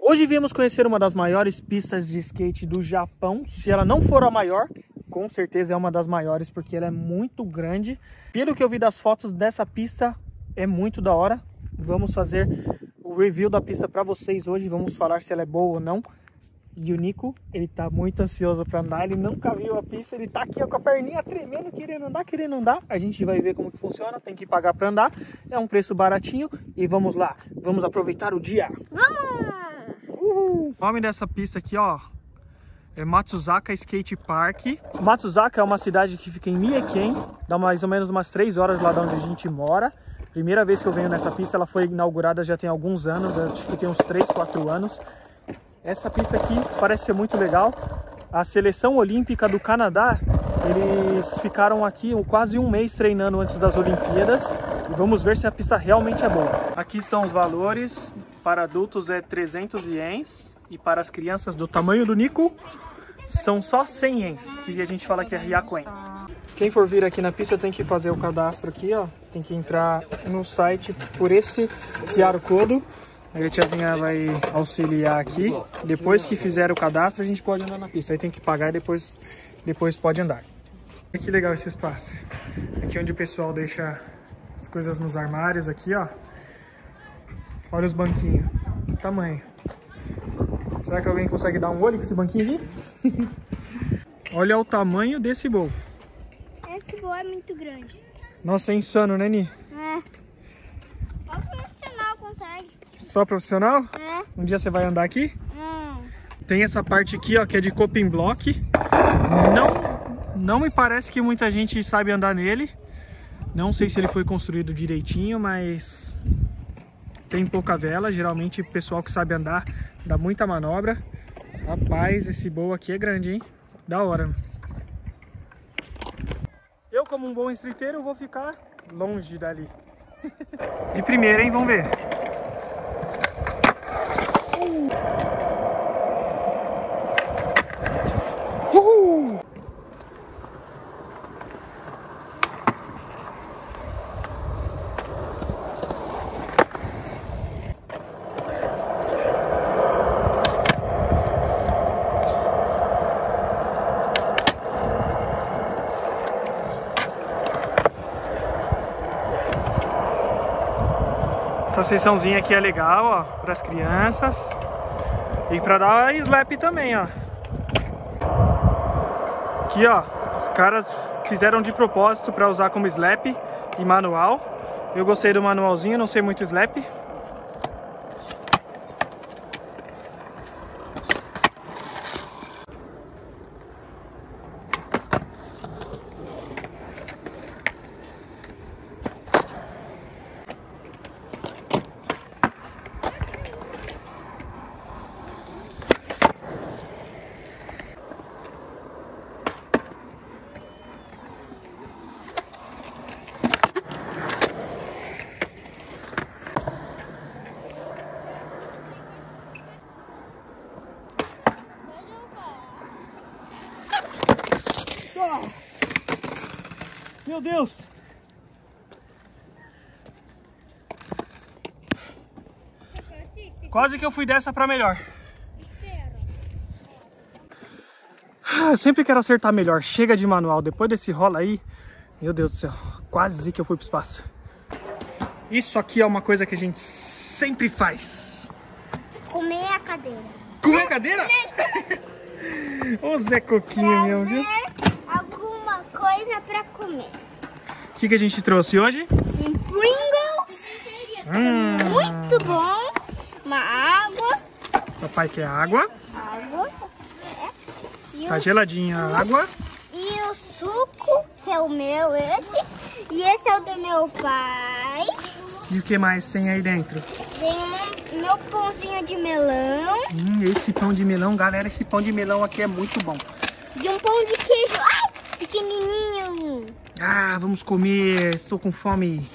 Hoje viemos conhecer uma das maiores pistas de skate do Japão. Se ela não for a maior, com certeza é uma das maiores, porque ela é muito grande. Pelo que eu vi das fotos dessa pista, é muito da hora. Vamos fazer o review da pista para vocês hoje. Vamos falar se ela é boa ou não. E o Nico, ele tá muito ansioso para andar. Ele nunca viu a pista, ele tá aqui ó, com a perninha tremendo, querendo andar. A gente vai ver como que funciona, tem que pagar para andar. É um preço baratinho e vamos lá. Vamos aproveitar o dia. Vamos! O nome dessa pista aqui, ó, é Matsuzaka Skate Park. Matsuzaka é uma cidade que fica em Mieken, dá mais ou menos umas 3 horas lá de onde a gente mora. Primeira vez que eu venho nessa pista, ela foi inaugurada já tem alguns anos, acho que tem uns 3, 4 anos. Essa pista aqui parece ser muito legal. A seleção olímpica do Canadá, eles ficaram aqui quase um mês treinando antes das Olimpíadas. E vamos ver se a pista realmente é boa. Aqui estão os valores. Para adultos é 300 ienes. E para as crianças do tamanho do Nico, são só 100 ienes. Que a gente fala que é Ryakuen. Quem for vir aqui na pista tem que fazer o cadastro aqui, ó. Tem que entrar no site por esse QR Code. Aí a tiazinha vai auxiliar aqui. Depois que fizer o cadastro, a gente pode andar na pista. Aí tem que pagar e depois pode andar. Que legal esse espaço. Aqui onde o pessoal deixa as coisas nos armários aqui, ó. Olha os banquinhos. O tamanho. Será que alguém consegue dar um olho com esse banquinho aqui? Olha o tamanho desse bowl. Esse bowl é muito grande. Nossa, é insano, né, Ni? É. Só profissional consegue. Só profissional? É. Um dia você vai andar aqui? Tem essa parte aqui, ó, que é de coping block. Não me parece que muita gente sabe andar nele. Não sei se ele foi construído direitinho, mas tem pouca vela. Geralmente o pessoal que sabe andar dá muita manobra. Rapaz, esse bowl aqui é grande, hein? Da hora. Eu, como um bom streeteiro, vou ficar longe dali. De primeira, hein? Vamos ver. Essa seçãozinha aqui é legal, ó, para as crianças. E para dar slap também, ó. Aqui, ó, os caras fizeram de propósito para usar como slap e manual. Eu gostei do manualzinho, não sei muito slap. Meu Deus! Quase que eu fui dessa pra melhor. Eu sempre quero acertar melhor. Chega de manual. Depois desse rola aí, meu Deus do céu, quase que eu fui pro espaço. Isso aqui é uma coisa que a gente sempre faz. Comer a cadeira. Comer a cadeira? Ô Zé Coquinho, meu, viu? Alguma coisa pra comer. O que a gente trouxe hoje? Um Pringles. Muito bom. Uma água. Papai quer água. Água. E Tá geladinha a água. E o suco, que é o meu, esse. E esse é o do meu pai. E o que mais tem aí dentro? Tem meu pãozinho de melão. Esse pão de melão, galera, esse pão de melão aqui é muito bom. E um pão de queijo. Ai, pequenininho. Ah, vamos comer. Estou com fome.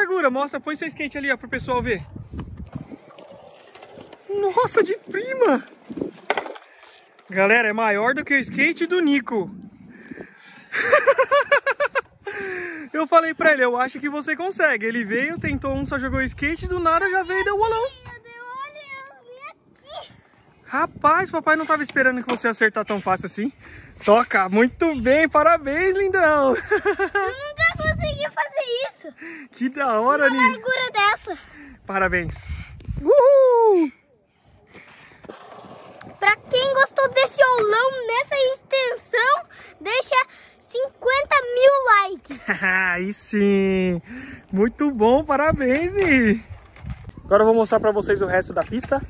largura. Mostra, põe seu skate ali, ó, pro pessoal ver. Nossa, de prima. Galera, é maior do que o skate do Nico. Eu falei pra ele, eu acho que você consegue. Ele veio, tentou um, só jogou o skate, do nada já veio e deu um bolão. Rapaz, papai não tava esperando que você acertar tão fácil assim. Toca, muito bem, parabéns, lindão. Eu nunca consegui fazer isso. Que da hora, Nico. Uma largura dessa. Parabéns. Uhul! Pra quem gostou desse aulão, nessa extensão, deixa 50 mil likes. Aí sim. Muito bom, parabéns, Ni. Agora eu vou mostrar pra vocês o resto da pista.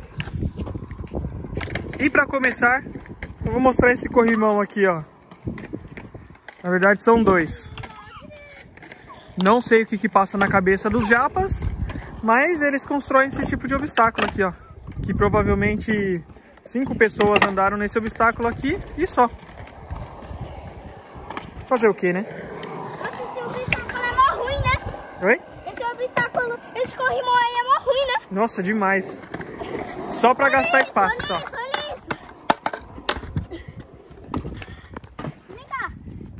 E pra começar, eu vou mostrar esse corrimão aqui, ó. Na verdade são dois. Não sei o que passa na cabeça dos japas, mas eles constroem esse tipo de obstáculo aqui, ó. Que provavelmente 5 pessoas andaram nesse obstáculo aqui e só. Fazer o que, né? Nossa, esse obstáculo é mó ruim, né? Oi? Esse obstáculo, esse corrimão aí é mó ruim, né? Nossa, demais. Só pra gastar espaço, só. Olha isso. Vem cá.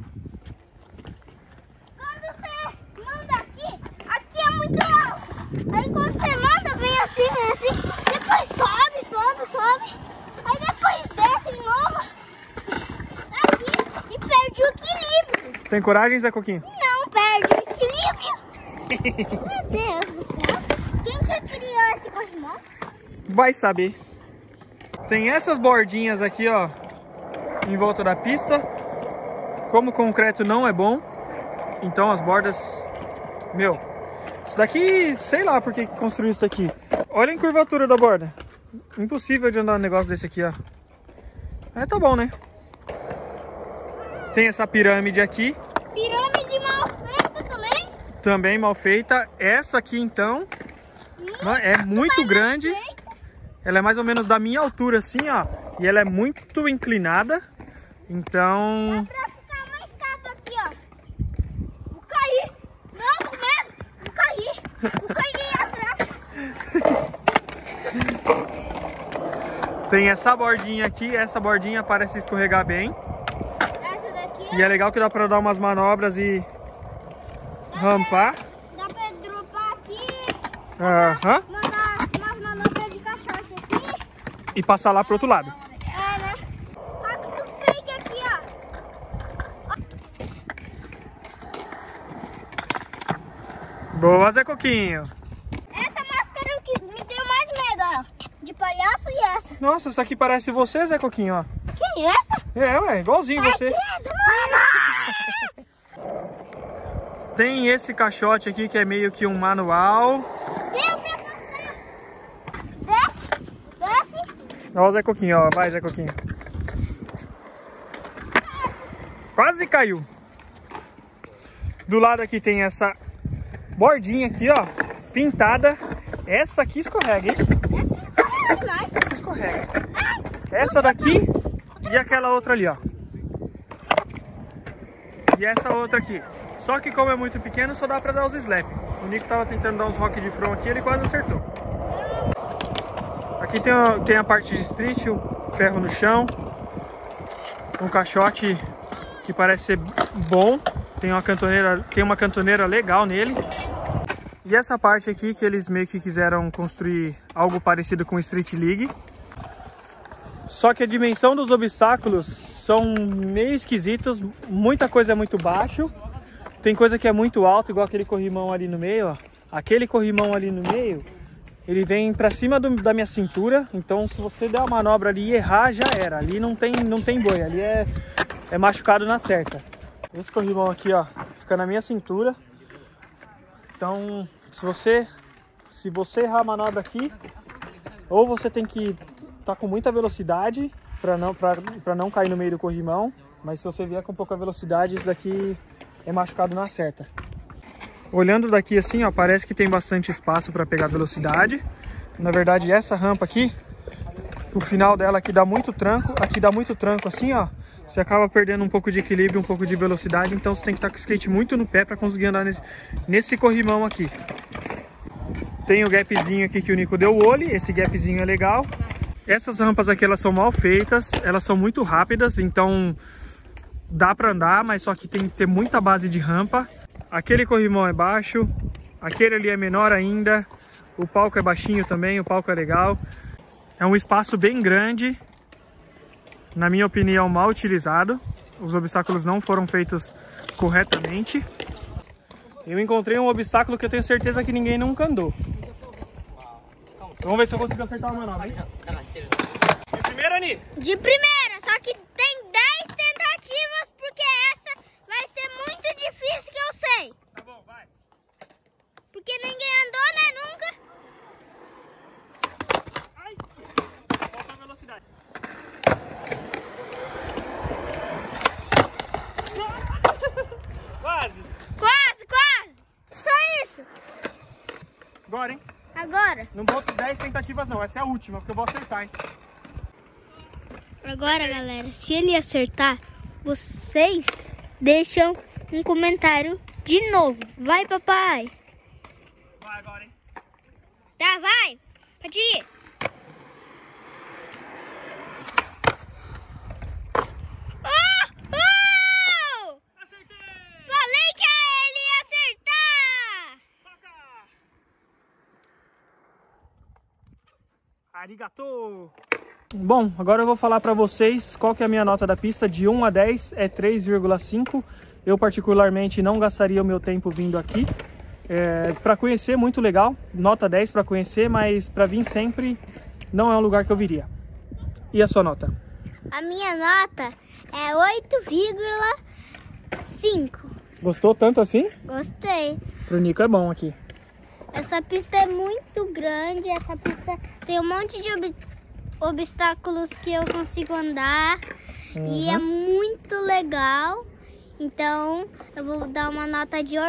Quando você manda aqui é muito alto. Aí quando você manda, vem assim, vem assim. Depois sobe, sobe, sobe. Aí depois desce de novo. Aqui e perde o equilíbrio. Tem coragem, Zé Coquinho? Não, perde o equilíbrio. Meu Deus do céu. Quem que criou esse corrimão? Vai saber. Tem essas bordinhas aqui, ó, em volta da pista. Como o concreto não é bom, então as bordas... Meu, isso daqui, sei lá por que construiu isso aqui. Olha a curvatura da borda. Impossível de andar um negócio desse aqui, ó. Mas tá bom, né? Tem essa pirâmide aqui. Pirâmide mal feita também? Também mal feita. Essa aqui, então, é muito grande. Ela é mais ou menos da minha altura, assim, ó. E ela é muito inclinada. Então... Dá pra ficar uma escada aqui, ó. Vou cair. Não, com medo. Vou cair. Vou cair atrás. Tem essa bordinha aqui. Essa bordinha parece escorregar bem. Essa daqui. E é legal que dá pra dar umas manobras e rampar. Dá pra dropar aqui. Aham. Mandar umas manobras de caixote aqui. E passar lá pro outro lado. É, né? Olha que fake aqui, ó. Boa, Zé Coquinho. Essa máscara é o que me deu mais medo, ó. De palhaço e essa. Nossa, essa aqui parece você, Zé Coquinho, ó. Quem é essa? É, ué, igualzinho você. Tem esse caixote aqui que é meio que um manual. Deu pra passar. Desce. Desce. Ó o Zé Coquinho, ó. Vai, Zé Coquinho. Quase caiu. Do lado aqui tem essa bordinha aqui, ó. Pintada. Essa aqui escorrega, hein? Essa é demais. Essa escorrega. Essa daqui e aquela outra ali, ó. E essa outra aqui. Só que como é muito pequeno, só dá pra dar os slap. O Nico tava tentando dar uns rock de front aqui, ele quase acertou. Aqui tem a parte de street, o ferro no chão. Um caixote que parece ser bom. Tem uma cantoneira legal nele. E essa parte aqui que eles meio que quiseram construir algo parecido com Street League. Só que a dimensão dos obstáculos são meio esquisitos. Muita coisa é muito baixo. Tem coisa que é muito alta, igual aquele corrimão ali no meio, ó. Aquele corrimão ali no meio, ele vem pra cima da minha cintura. Então se você der uma manobra ali e errar, já era. Ali não tem boi, ali é machucado na certa. Esse corrimão aqui, ó, fica na minha cintura. Então se você errar a manobra aqui, ou você tem que estar com muita velocidade pra não cair no meio do corrimão. Mas se você vier com pouca velocidade, isso daqui é machucado na certa. Olhando daqui assim, ó, parece que tem bastante espaço para pegar velocidade. Na verdade, essa rampa aqui, o final dela aqui dá muito tranco. Aqui dá muito tranco assim, ó. você acaba perdendo um pouco de equilíbrio, um pouco de velocidade, então você tem que estar com o skate muito no pé para conseguir andar nesse corrimão aqui. Tem o gapzinho aqui que o Nico deu o olho, esse gapzinho é legal. Essas rampas aqui, elas são mal feitas, elas são muito rápidas, então dá para andar, mas só que tem que ter muita base de rampa. Aquele corrimão é baixo, aquele ali é menor ainda, o palco é baixinho também, o palco é legal. É um espaço bem grande, na minha opinião mal utilizado, os obstáculos não foram feitos corretamente. Eu encontrei um obstáculo que eu tenho certeza que ninguém nunca andou. Vamos ver se eu consigo acertar uma manobra, hein? De primeira, Ani? De primeira, só que tem 10 tentativas, porque essa vai ser muito difícil, que eu sei. Tá bom, vai. Porque ninguém andou, né, nunca. Ai! Falta velocidade. Quase! Quase, quase. Só isso. Agora, hein? Agora. Não boto 10 tentativas não, essa é a última, porque eu vou acertar, hein? Agora, galera, se ele acertar, vocês deixam um comentário de novo. Vai, papai. Vai agora, hein? Tá, vai. Pode ir. Acertei! Falei que ele ia acertar. Toca! Arigato! Bom, agora eu vou falar pra vocês qual que é a minha nota da pista. De 1 a 10 é 3,5. Eu particularmente não gastaria o meu tempo vindo aqui. Para conhecer, muito legal. Nota 10 para conhecer, mas para vir sempre não é um lugar que eu viria. E a sua nota? A minha nota é 8,5. Gostou tanto assim? Gostei. Pro Nico é bom aqui. Essa pista é muito grande. Essa pista tem um monte de obstáculos que eu consigo andar. E é muito legal. Então eu vou dar uma nota de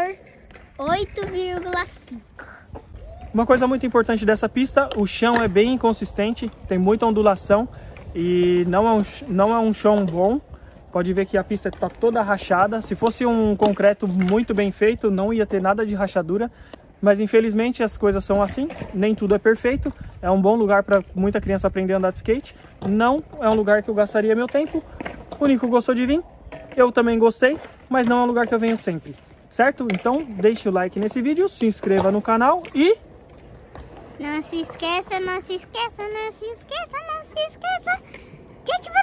8,5. Uma coisa muito importante dessa pista, o chão é bem inconsistente, tem muita ondulação e não é um chão bom. Pode ver que a pista está toda rachada. Se fosse um concreto muito bem feito, não ia ter nada de rachadura. Mas infelizmente as coisas são assim, nem tudo é perfeito. É um bom lugar para muita criança aprender a andar de skate. Não é um lugar que eu gastaria meu tempo. O Nico gostou de vir, eu também gostei, mas não é um lugar que eu venho sempre. Certo? Então deixe o like nesse vídeo, se inscreva no canal e... Não se esqueça, não se esqueça, não se esqueça, não se esqueça de ativar